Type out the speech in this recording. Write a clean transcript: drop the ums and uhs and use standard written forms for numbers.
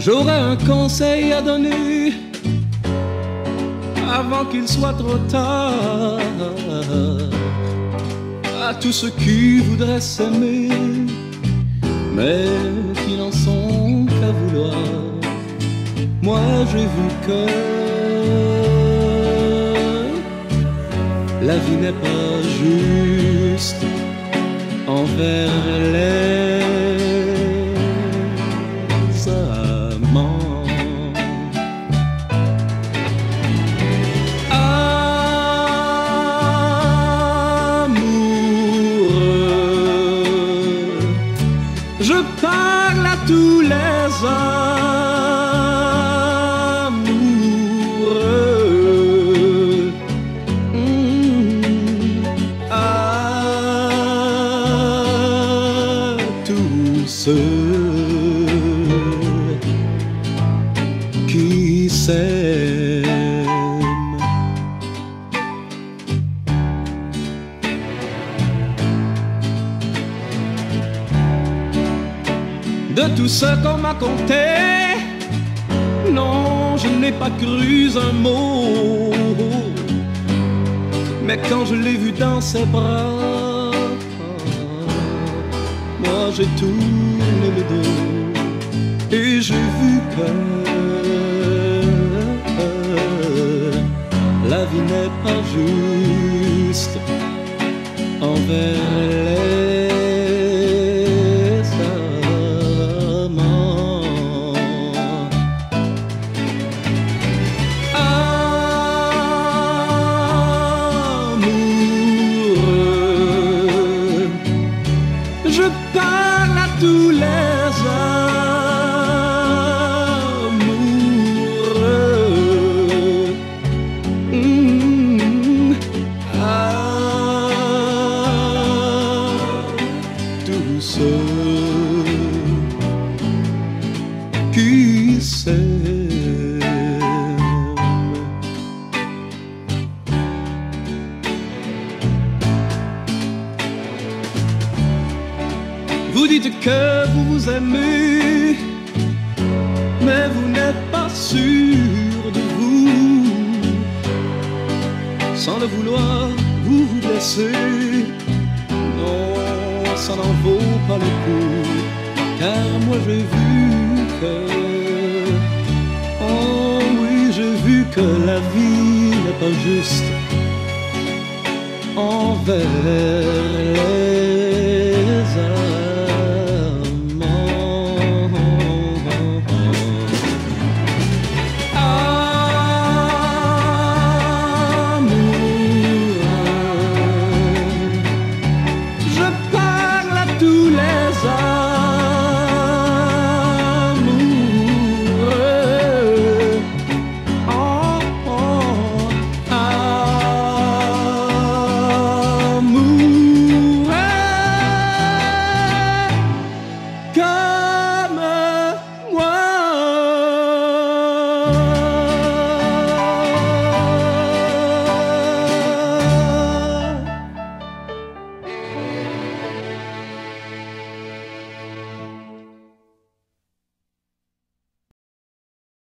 J'aurais un conseil à donner avant qu'il soit trop tard à tous ceux qui voudraient s'aimer mais qui n'en sont qu'à vouloir. Moi j'ai vu que la vie n'est pas juste envers les amants. Amoureux, je parle à tous les amoureux, à tous ceux qui s'aiment. De tout ce qu'on m'a conté, non, je n'ai pas cru un mot. Mais quand je l'ai vu dans ses bras, moi j'ai tourné le dos et j'ai vu que la vie n'est pas juste envers les tous les amoureux, à tous ceux qui s'aiment. Vous dites que vous vous aimez, mais vous n'êtes pas sûr de vous. Sans le vouloir, vous vous blessez. Non, ça n'en vaut pas le coup, car moi j'ai vu que, oh oui, j'ai vu que la vie n'est pas juste envers les